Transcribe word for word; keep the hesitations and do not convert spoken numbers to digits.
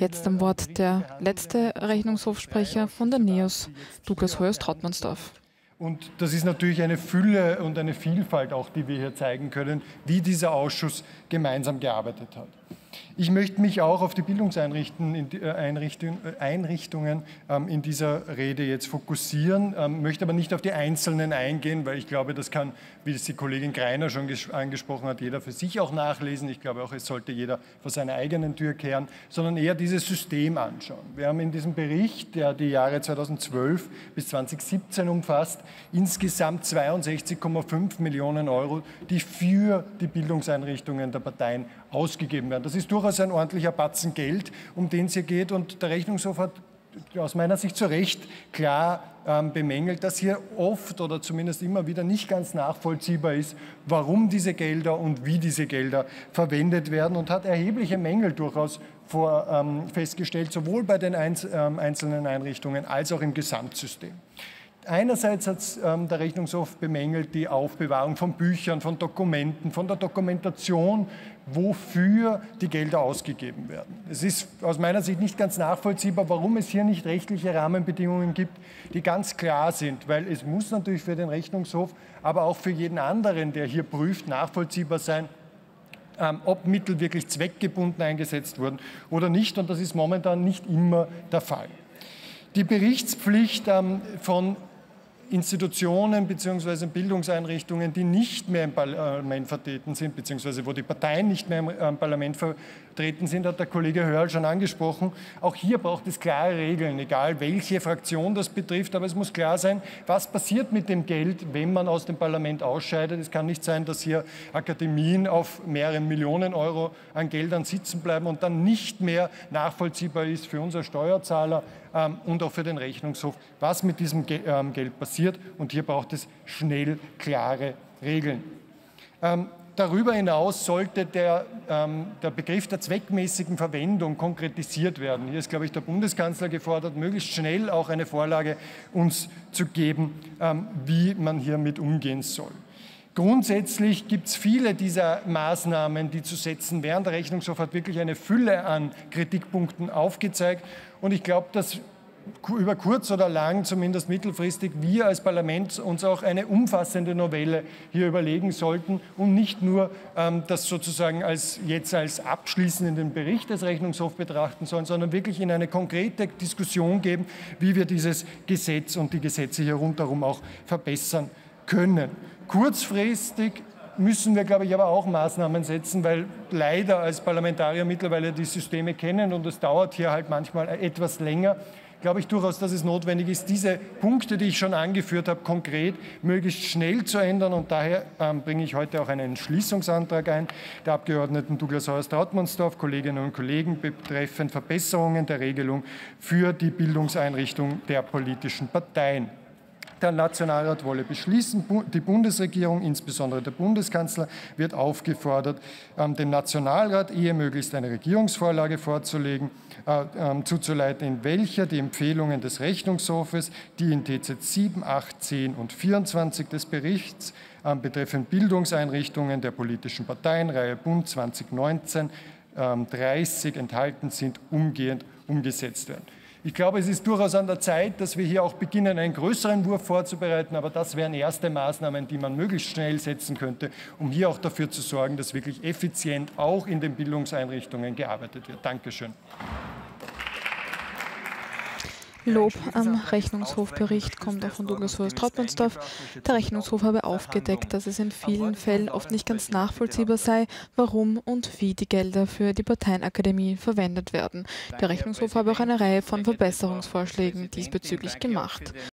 Jetzt am Wort der letzte Rechnungshofsprecher von der NEOS, Douglas Heuers-Trautmannsdorf. Und das ist natürlich eine Fülle und eine Vielfalt auch, die wir hier zeigen können, wie dieser Ausschuss gemeinsam gearbeitet hat. Ich möchte mich auch auf die Bildungseinrichtungen in dieser Rede jetzt fokussieren, möchte aber nicht auf die Einzelnen eingehen, weil ich glaube, das kann, wie es die Kollegin Greiner schon angesprochen hat, jeder für sich auch nachlesen. Ich glaube auch, es sollte jeder vor seiner eigenen Tür kehren, sondern eher dieses System anschauen. Wir haben in diesem Bericht, der die Jahre zweitausendzwölf bis zweitausendsiebzehn umfasst, insgesamt zweiundsechzig Komma fünf Millionen Euro, die für die Bildungseinrichtungen der Parteien ausgegeben werden. Das ist durchaus ein ordentlicher Batzen Geld, um den es hier geht. Und der Rechnungshof hat aus meiner Sicht zu Recht klar ähm, bemängelt, dass hier oft oder zumindest immer wieder nicht ganz nachvollziehbar ist, warum diese Gelder und wie diese Gelder verwendet werden, und hat erhebliche Mängel durchaus vor, ähm, festgestellt, sowohl bei den einz ähm, einzelnen Einrichtungen als auch im Gesamtsystem. Einerseits hat ähm, der Rechnungshof bemängelt die Aufbewahrung von Büchern, von Dokumenten, von der Dokumentation, wofür die Gelder ausgegeben werden. Es ist aus meiner Sicht nicht ganz nachvollziehbar, warum es hier nicht rechtliche Rahmenbedingungen gibt, die ganz klar sind, weil es muss natürlich für den Rechnungshof, aber auch für jeden anderen, der hier prüft, nachvollziehbar sein, ähm, ob Mittel wirklich zweckgebunden eingesetzt wurden oder nicht, und das ist momentan nicht immer der Fall. Die Berichtspflicht ähm, von Institutionen bzw. Bildungseinrichtungen, die nicht mehr im Parlament vertreten sind, beziehungsweise wo die Parteien nicht mehr im Parlament vertreten sind, hat der Kollege Hörl schon angesprochen. Auch hier braucht es klare Regeln, egal welche Fraktion das betrifft, aber es muss klar sein, was passiert mit dem Geld, wenn man aus dem Parlament ausscheidet. Es kann nicht sein, dass hier Akademien auf mehreren Millionen Euro an Geldern sitzen bleiben und dann nicht mehr nachvollziehbar ist für unser Steuerzahler ähm, und auch für den Rechnungshof, was mit diesem Ge ähm, Geld passiert. Und hier braucht es schnell klare Regeln. Ähm, darüber hinaus sollte der, ähm, der Begriff der zweckmäßigen Verwendung konkretisiert werden. Hier ist, glaube ich, der Bundeskanzler gefordert, möglichst schnell auch eine Vorlage uns zu geben, ähm, wie man hiermit umgehen soll. Grundsätzlich gibt es viele dieser Maßnahmen, die zu setzen wären. Der Rechnungshof hat wirklich eine Fülle an Kritikpunkten aufgezeigt. Und ich glaube, dass über kurz oder lang, zumindest mittelfristig, wir als Parlament uns auch eine umfassende Novelle hier überlegen sollten und nicht nur ähm, das sozusagen als, jetzt als abschließenden Bericht des Rechnungshofs betrachten sollen, sondern wirklich in eine konkrete Diskussion geben, wie wir dieses Gesetz und die Gesetze hier rundherum auch verbessern können. Kurzfristig müssen wir, glaube ich, aber auch Maßnahmen setzen, weil leider als Parlamentarier mittlerweile die Systeme kennen und es dauert hier halt manchmal etwas länger. Glaube ich durchaus, dass es notwendig ist, diese Punkte, die ich schon angeführt habe, konkret möglichst schnell zu ändern. Und daher ähm, bringe ich heute auch einen Entschließungsantrag ein, der Abgeordneten Douglas Heuers-Trautmannsdorf, Kolleginnen und Kollegen, betreffend Verbesserungen der Regelung für die Bildungseinrichtung der politischen Parteien. Der Nationalrat wolle beschließen, die Bundesregierung, insbesondere der Bundeskanzler, wird aufgefordert, dem Nationalrat ehe möglichst eine Regierungsvorlage vorzulegen, äh, äh, zuzuleiten, in welcher die Empfehlungen des Rechnungshofes, die in T Z sieben, acht, zehn und vierundzwanzig des Berichts äh, betreffend Bildungseinrichtungen der politischen Parteien, Reihe Bund zweitausendneunzehn dreißig enthalten sind, umgehend umgesetzt werden. Ich glaube, es ist durchaus an der Zeit, dass wir hier auch beginnen, einen größeren Wurf vorzubereiten. Aber das wären erste Maßnahmen, die man möglichst schnell setzen könnte, um hier auch dafür zu sorgen, dass wirklich effizient auch in den Bildungseinrichtungen gearbeitet wird. Dankeschön. Lob am Rechnungshofbericht kommt auch von Douglas Heuers-Trautmannsdorf. Der Rechnungshof habe aufgedeckt, dass es in vielen Fällen oft nicht ganz nachvollziehbar sei, warum und wie die Gelder für die Parteienakademie verwendet werden. Der Rechnungshof habe auch eine Reihe von Verbesserungsvorschlägen diesbezüglich gemacht.